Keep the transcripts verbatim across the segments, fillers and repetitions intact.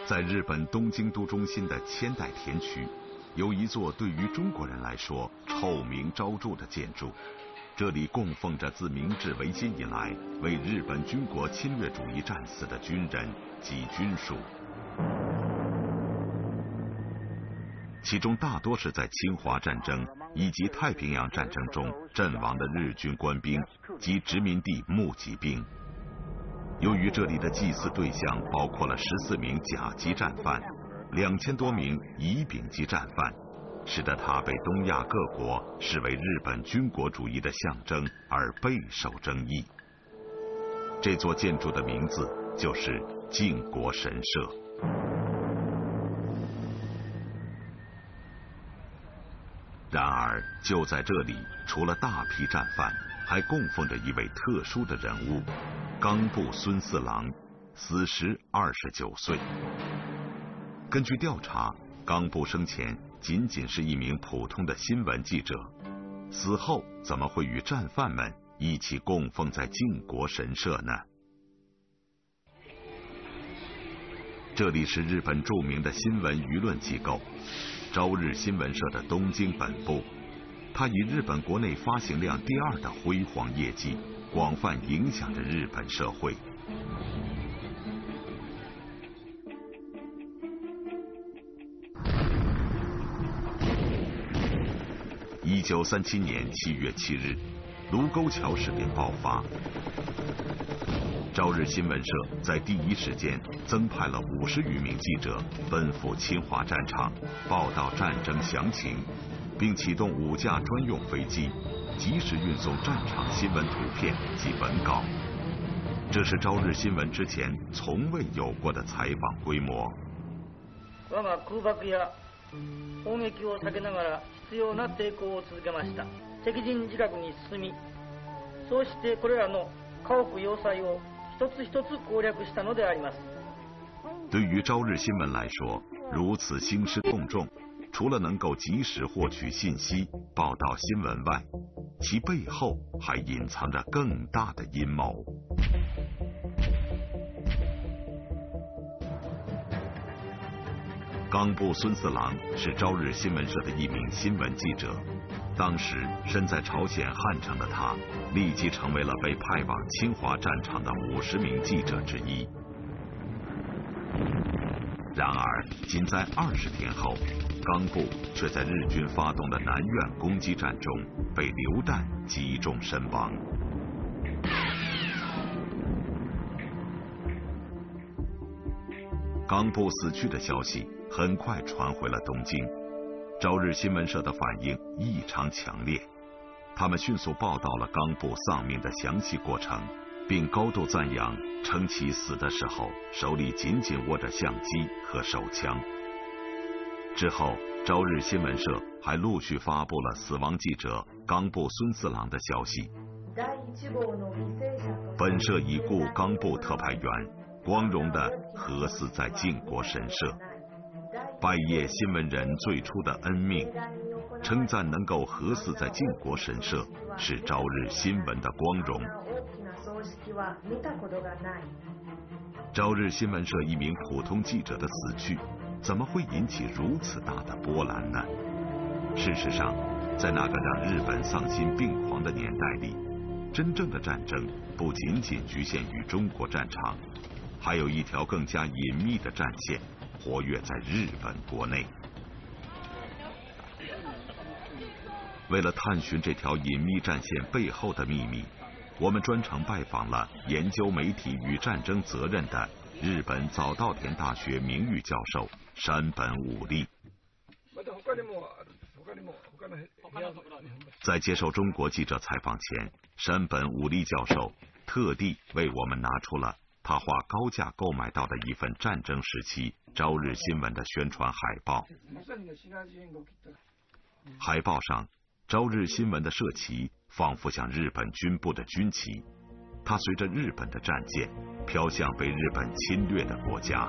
在日本东京都中心的千代田区，有一座对于中国人来说臭名昭著的建筑。这里供奉着自明治维新以来为日本军国侵略主义战死的军人及军属，其中大多是在侵华战争以及太平洋战争中阵亡的日军官兵及殖民地募集兵。由于这里的祭祀对象包括了十四名甲级战犯、两千多名乙丙级战犯，使得它被东亚各国视为日本军国主义的象征而备受争议。这座建筑的名字就是靖国神社。然而，就在这里，除了大批战犯，还供奉着一位特殊的人物——冈部孙四郎，死时二十九岁。根据调查，冈部生前仅仅是一名普通的新闻记者，死后怎么会与战犯们一起供奉在靖国神社呢？这里是日本著名的新闻舆论机构朝日新闻社的东京本部，它以日本国内发行量第二的辉煌业绩，广泛影响着日本社会。一九三七年七月七日，卢沟桥事变爆发。朝日新闻社在第一时间增派了五十余名记者奔赴侵华战场，报道战争详情，并启动五架专用飞机，及时运送战场新闻图片及文稿。这是朝日新闻之前从未有过的采访规模。 我が空爆や砲撃を避けながら必要な抵抗を続けました。敵陣近くに進み、そうしてこれらの家屋要塞を一つ一つ攻略したのであります。 对于朝日新闻来说，如此兴师动众，除了能够及时获取信息、报道新闻外，其背后还隐藏着更大的阴谋。冈部孙四郎是朝日新闻社的一名新闻记者，当时身在朝鲜汉城的他，立即成为了被派往侵华战场的五十名记者之一。然而，仅在二十天后，冈部却在日军发动的南苑攻击战中被榴弹击中身亡。冈部死去的消息很快传回了东京，朝日新闻社的反应异常强烈，他们迅速报道了冈部丧命的详细过程，并高度赞扬，称其死的时候手里紧紧握着相机和手枪。之后，朝日新闻社还陆续发布了死亡记者冈部孙四郎的消息。本社已故冈部特派员光荣地核死在靖国神社，拜谒新闻人最初的恩命，称赞能够核死在靖国神社是朝日新闻的光荣。朝日新闻社一名普通记者的死去，怎么会引起如此大的波澜呢？事实上，在那个让日本丧心病狂的年代里，真正的战争不仅仅局限于中国战场，还有一条更加隐秘的战线活跃在日本国内。为了探寻这条隐秘战线背后的秘密，我们专程拜访了研究媒体与战争责任的日本早稻田大学名誉教授山本武力。在接受中国记者采访前，山本武力教授特地为我们拿出了他花高价购买到的一份战争时期朝日新闻的宣传海报。海报上，朝日新闻的社旗仿佛像日本军部的军旗，它随着日本的战舰飘向被日本侵略的国家。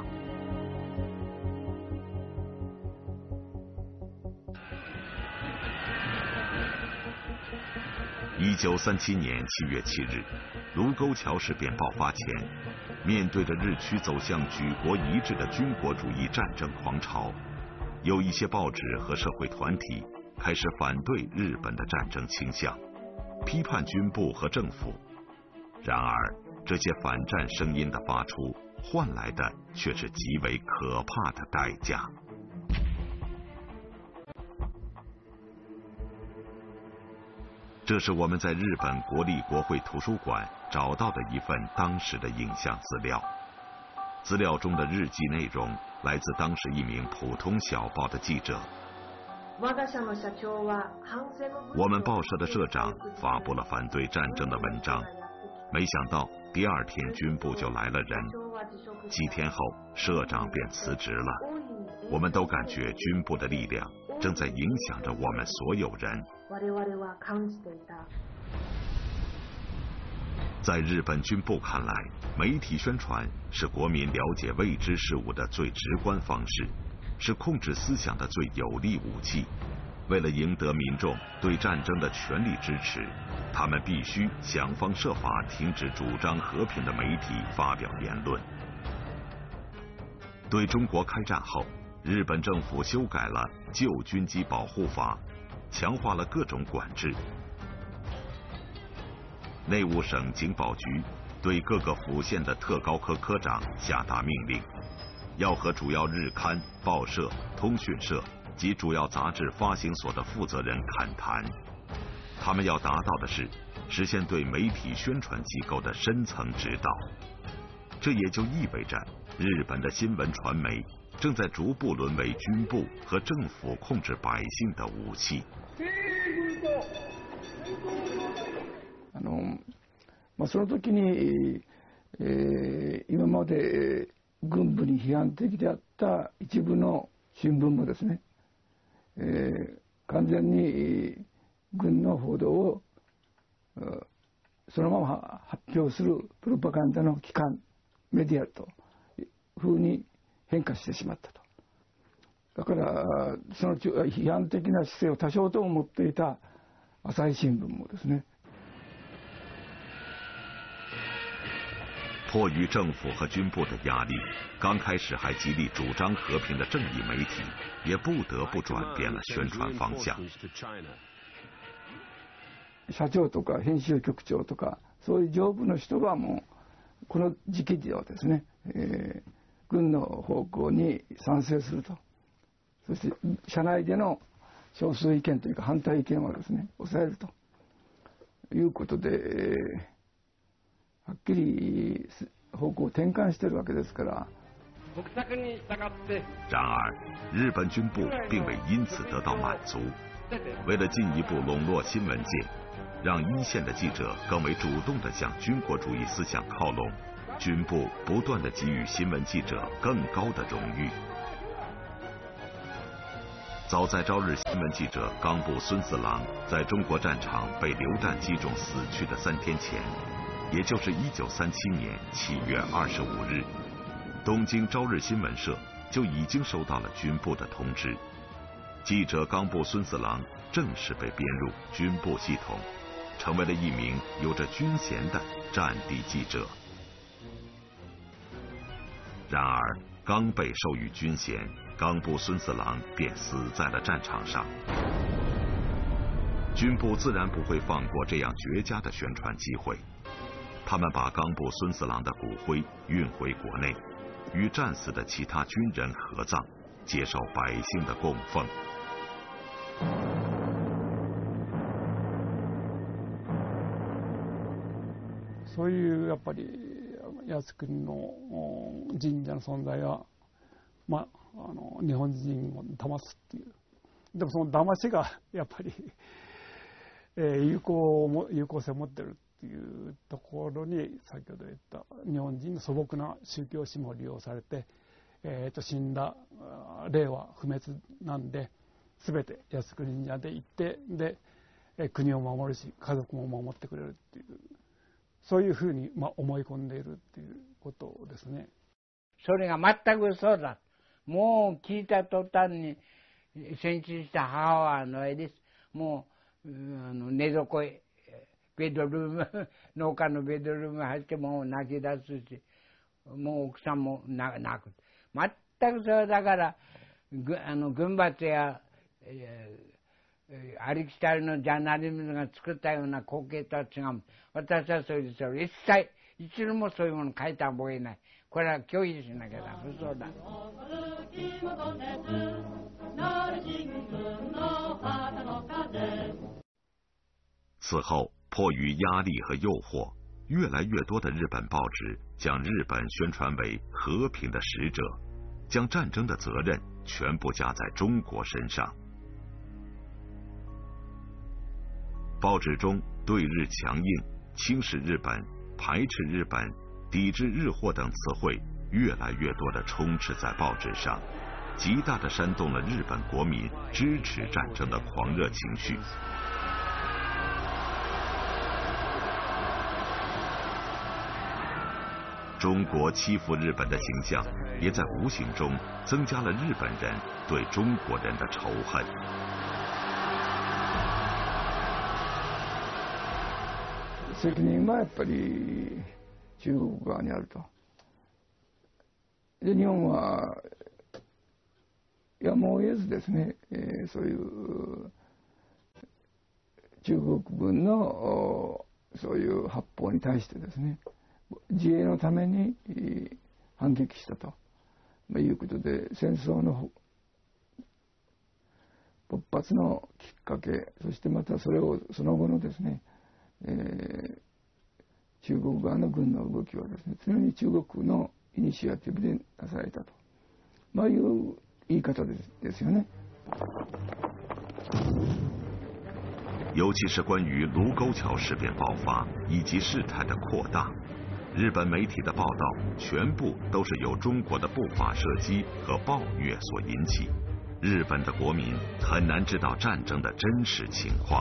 一九三七年七月七日，卢沟桥事变爆发前，面对着日趋走向举国一致的军国主义战争狂潮，有一些报纸和社会团体开始反对日本的战争倾向，批判军部和政府。然而，这些反战声音的发出，换来的却是极为可怕的代价。这是我们在日本国立国会图书馆找到的一份当时的影像资料。资料中的日记内容来自当时一名普通小报的记者。我们报社的社长发布了反对战争的文章，没想到第二天军部就来了人，几天后社长便辞职了。我们都感觉军部的力量正在影响着我们所有人。在日本军部看来，媒体宣传是国民了解未知事物的最直观方式，是控制思想的最有力武器。为了赢得民众对战争的全力支持，他们必须想方设法停止主张和平的媒体发表言论。对中国开战后，日本政府修改了《旧军机保护法》，强化了各种管制。内务省情报局对各个府县的特高科科长下达命令，要和主要日刊、报社、通讯社及主要杂志发行所的负责人恳谈。他们要达到的是实现对媒体宣传机构的深层指导。这也就意味着日本的新闻传媒正在逐步沦为军部和政府控制百姓的武器。 あのまあ、その時に、えー、今まで軍部に批判的であった一部の新聞もですね、えー、完全に軍の報道をそのまま発表するプロパガンダの機関メディアというふうに変化してしまったと。だからその批判的な姿勢を多少とも持っていた朝日新聞もですね。 迫于政府和军部的压力，刚开始还极力主张和平的正义媒体也不得不转变了宣传方向。 社長とか編集局長とかそういう上部の人がもうこの時期ではですね、えー、軍の方向に賛成すると、そして社内での少数意見というか反対意見をですね抑えるということで、えーはっきり方向を転換しているわけですから。 然而，日本军部并未因此得到满足。为了进一步笼络新闻界，让一线的记者更为主动地向军国主义思想靠拢，军部不断地给予新闻记者更高的荣誉。早在朝日新闻记者冈部孙四郎在中国战场被榴弹击中死去的三天前，也就是一九三七年七月二十五日，东京朝日新闻社就已经收到了军部的通知，记者冈部孙四郎正式被编入军部系统，成为了一名有着军衔的战地记者。然而，刚被授予军衔，冈部孙四郎便死在了战场上。军部自然不会放过这样绝佳的宣传机会。他们把冈部孙四郎的骨灰运回国内，与战死的其他军人合葬，接受百姓的供奉。 そういうやっぱり靖国の神社の存在は、まあ、あの日本人を騙すっていう。でもその騙しがやっぱり、えー、有効も有効性を持ってる。っていうところに先ほど言った日本人の素朴な宗教心も利用されて、えー、と死んだ霊は不滅なんで全て靖国神社で行ってで、えー、国を守るし家族も守ってくれるっていうそういうふうに、まあ、思い込んでいるっていうことですね。 それが全くそうだ。もう聞いた途端に戦死した母はあの絵です。もうあの寝床へベッドルーム、農家のベッドルーム入ってもう泣き出すし、もう奥さんも泣く。全くそれだから、あの軍閥や、えー、ありきたりのジャーナリズムが作ったような光景とは違う。私はそういうそれ一切、一度もそういうもの書いた覚えない。これは拒否しなきゃダメ。そうだ。 此后，迫于压力和诱惑，越来越多的日本报纸将日本宣传为和平的使者，将战争的责任全部加在中国身上。报纸中对日强硬、轻视日本、排斥日本、抵制日货等词汇越来越多地充斥在报纸上，极大地煽动了日本国民支持战争的狂热情绪。中国欺负日本的形象，也在无形中增加了日本人对中国人的仇恨。 責任はやっぱり中国側にあると。で、日本はやむを得ずですね、えー、そういう中国軍のそういう発砲に対してですね、自衛のために反撃したということで、戦争の勃発のきっかけ、そしてまたそれをその後のですね、えー、中国側の軍の動きはですね、常に中国のイニシアティブでなされたと、まあいう言い方です、ですよね。 尤其是关于卢沟桥事变爆发以及事态的扩大，日本媒体的报道全部都是由中国的不法射击和暴虐所引起，日本的国民很难知道战争的真实情况。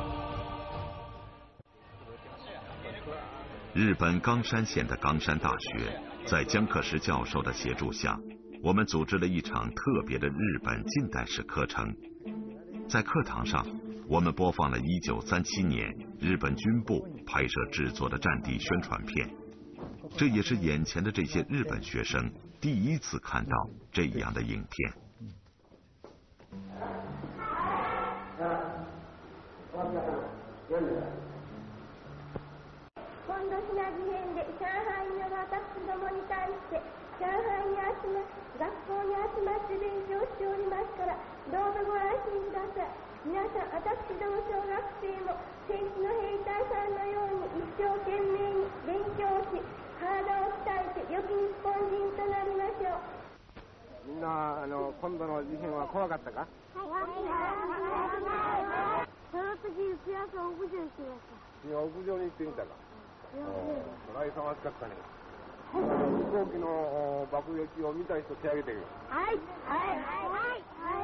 日本冈山县的冈山大学在江克实教授的协助下，我们组织了一场特别的日本近代史课程。在课堂上，我们播放了一九三七年日本军部拍摄制作的战地宣传片，这也是眼前的这些日本学生第一次看到这样的影片。 今度品事変で上海にある私どもに対して上海に集ま学校に集まって勉強しておりますから、どうぞご安心ください。皆さん、私ども小学生も戦地の兵隊さんのように一生懸命に勉強し、体を鍛えて良き日本人となりましょう。 みんなあの今度の事変は怖かったか？ はい。その時うちは屋上行ってました。 今屋上に行ってみたか？そら忙しかったね。飛行機の爆撃を見た人手挙げてる。 はいはいはいはい。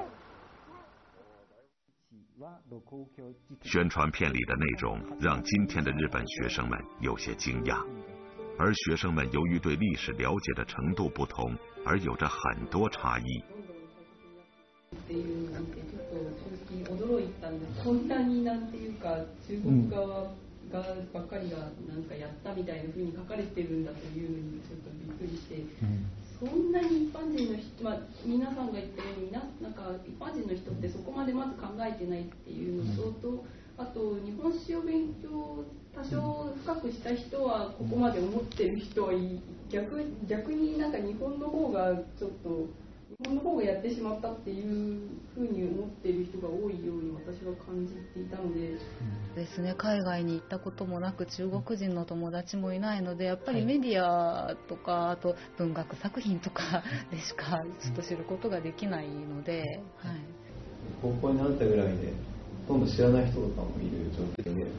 宣传片里的内容让今天的日本学生们有些惊讶，而学生们由于对历史了解的程度不同，而有着很多差異。 っていうのを見てちょっと正直驚いたんです。こんなになんていうか中国側がばっかりがなんかやったみたいな風に書かれてるんだというのにちょっとびっくりして、うん、そんなに一般人の人、まあ、皆さんが言ったようにな、なんか一般人の人ってそこまでまず考えてないっていうのと、うん、あと日本史を勉強多少深くした人はここまで思ってる人はい逆、逆になんか日本の方がちょっと日本の方がやってしまったっていうふうに思っている人が多いように私は感じていたので、 ですね、海外に行ったこともなく中国人の友達もいないので、やっぱりメディアとかあと文学作品とかでしかちょっと知ることができないので、はい、 高校になったぐらいでほとんど知らない人とかもいる状況で。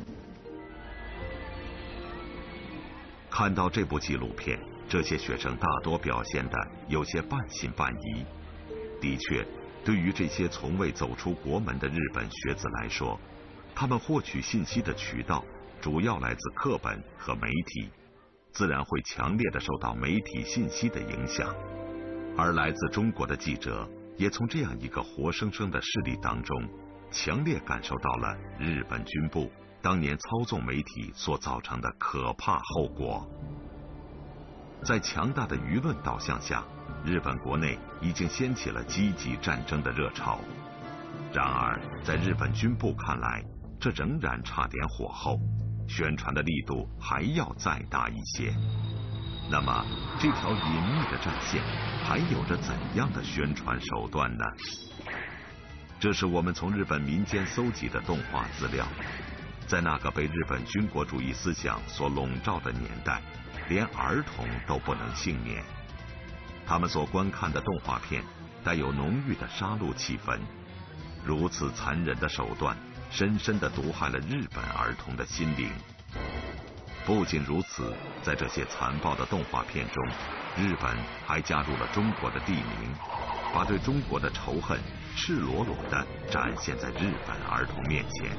看到这部纪录片，这些学生大多表现得有些半信半疑。的确，对于这些从未走出国门的日本学子来说，他们获取信息的渠道主要来自课本和媒体，自然会强烈地受到媒体信息的影响。而来自中国的记者也从这样一个活生生的事例当中，强烈感受到了日本军部当年操纵媒体所造成的可怕后果。在强大的舆论导向下，日本国内已经掀起了积极战争的热潮。然而，在日本军部看来，这仍然差点火候，宣传的力度还要再大一些。那么，这条隐秘的战线还有着怎样的宣传手段呢？这是我们从日本民间搜集的动画资料。在那个被日本军国主义思想所笼罩的年代，连儿童都不能幸免。他们所观看的动画片带有浓郁的杀戮气氛，如此残忍的手段深深地毒害了日本儿童的心灵。不仅如此，在这些残暴的动画片中，日本还加入了中国的地名，把对中国的仇恨赤裸裸地展现在日本儿童面前。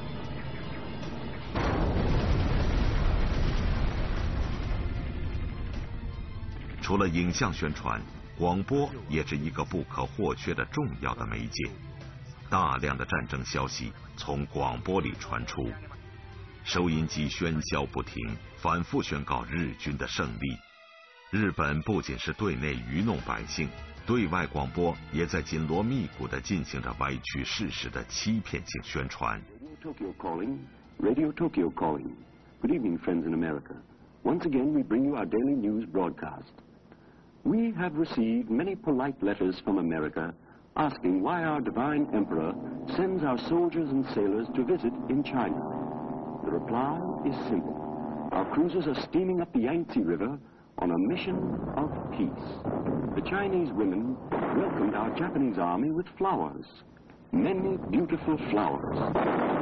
除了影像宣传，广播也是一个不可或缺的重要的媒介。大量的战争消息从广播里传出，收音机喧嚣不停，反复宣告日军的胜利。日本不仅是对内愚弄百姓，对外广播也在紧锣密鼓地进行着歪曲事实的欺骗性宣传。 Tokyo calling, Radio Tokyo calling. Good evening, friends in America. Once again, we bring you our daily news broadcast. We have received many polite letters from America asking why our divine emperor sends our soldiers and sailors to visit in China. The reply is simple. Our cruisers are steaming up the Yangtze River on a mission of peace. The Chinese women welcomed our Japanese army with flowers, many beautiful flowers.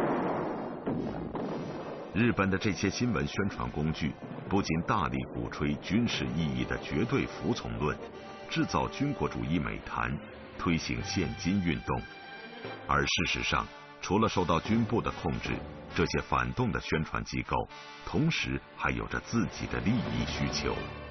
日本的这些新闻宣传工具不仅大力鼓吹军事意义的绝对服从论，制造军国主义美谈，推行现金运动，而事实上，除了受到军部的控制，这些反动的宣传机构同时还有着自己的利益需求。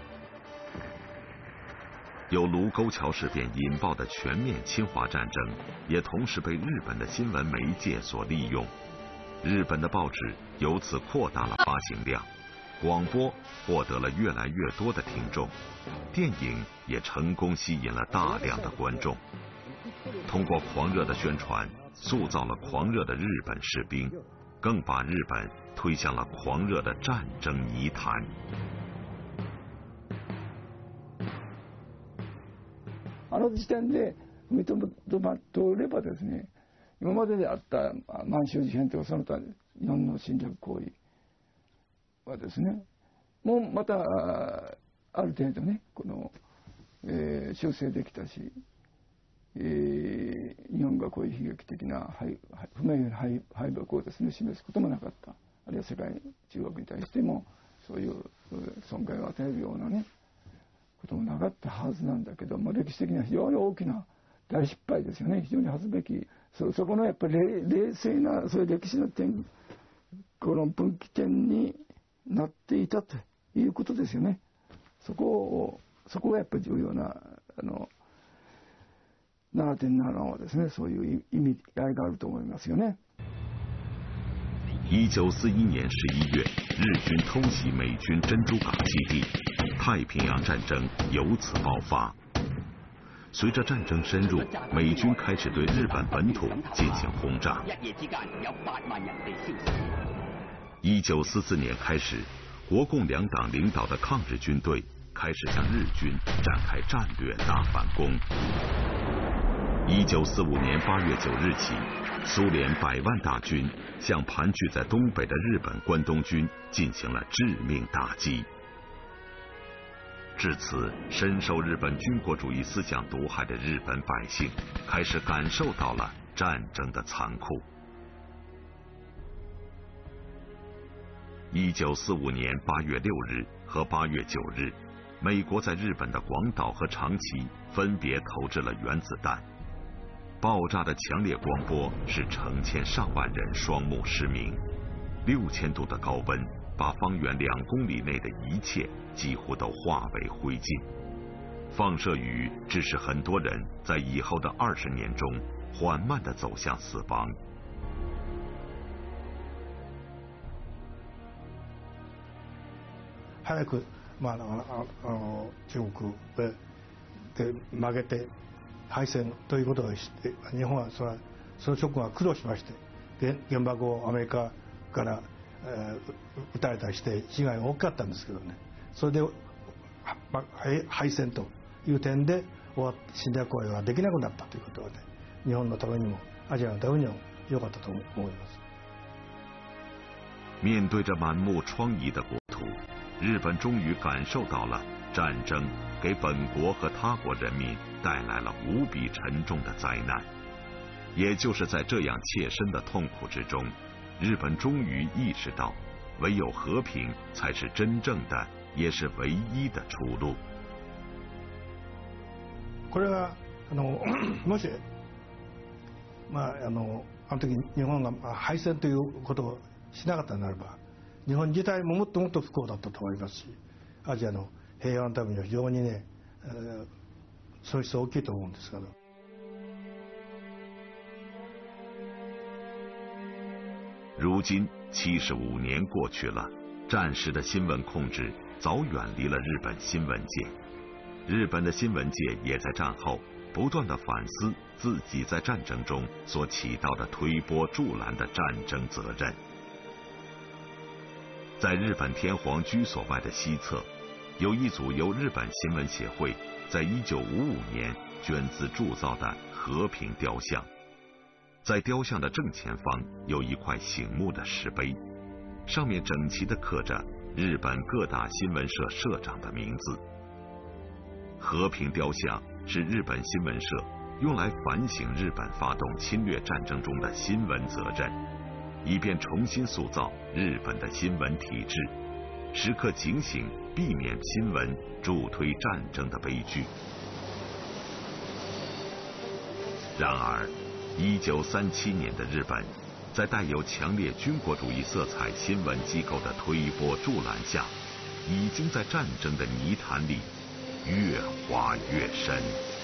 由卢沟桥事变引爆的全面侵华战争，也同时被日本的新闻媒介所利用。日本的报纸由此扩大了发行量，广播获得了越来越多的听众，电影也成功吸引了大量的观众。通过狂热的宣传，塑造了狂热的日本士兵，更把日本推向了狂热的战争泥潭。 あの時点で踏みとまっておればですね、今までであった満州事変とかその他日本の侵略行為はですね、もうまたある程度ね、この、えー、修正できたし、えー、日本がこういう悲劇的な不名誉な敗北をですね示すこともなかった。あるいは世界中国に対してもそういう損害を与えるようなねこともなかったはずなんだけども、歴史的には非常に大きな大失敗ですよね。非常に恥ずべき そ, そこのやっぱり 冷, 冷静なそういう歴史の点、この分岐点になっていたということですよね。そこをそこがやっぱり重要なあの ななてんなな はですね、そういう意味合いがあると思いますよね。 一九四一年十一月，日军偷袭美军珍珠港基地，太平洋战争由此爆发。随着战争深入，美军开始对日本本土进行轰炸。一九四四年开始，国共两党领导的抗日军队开始向日军展开战略大反攻。一九四五年八月九日起，苏联百万大军向盘踞在东北的日本关东军进行了致命打击。至此，深受日本军国主义思想毒害的日本百姓开始感受到了战争的残酷。一九四五年八月六日和八月九日，美国在日本的广岛和长崎分别投掷了原子弹。爆炸的强烈光波使成千上万人双目失明，六千度的高温把方圆两公里内的一切几乎都化为灰烬。放射雨致使很多人在以后的二十年中缓慢地走向死亡。 早く、まあ、あのあの中国でで負けて敗戦ということを知って日本はそれはその直後は苦労しまして原爆をアメリカから、えー、撃たれたりして被害が大きかったんですけどねそれで敗戦という点で侵略行為ができなくなったということはね日本のためにもアジアのためにも良かったと思います。 面对着满目疮痍的国土，日本终于感受到了战争给本国和他国人民带来了无比沉重的灾难。也就是在这样切身的痛苦之中，日本终于意识到，唯有和平才是真正的，也是唯一的出路。 これはあのもし、まああのあの時日本が敗戦ということをしなかったならば、日本自体ももっともっと不幸だったと思いますし、アジアの平和のためには非常にね、えー、損失は大きいと思うんですけど。 如今七十五年过去了，战时的新闻控制早远离了日本新闻界，日本的新闻界也在战后不断的反思自己在战争中所起到的推波助澜的战争责任。在日本天皇居所外的西侧，有一组由日本新闻协会在一九五五年捐资铸造的和平雕像。在雕像的正前方有一块醒目的石碑，上面整齐地刻着日本各大新闻社社长的名字。和平雕像是日本新闻社用来反省日本发动侵略战争中的新闻责任，以便重新塑造日本的新闻体制，时刻警醒，避免新闻助推战争的悲剧。然而一九三七年的日本，在带有强烈军国主义色彩新闻机构的推波助澜下，已经在战争的泥潭里越滑越深。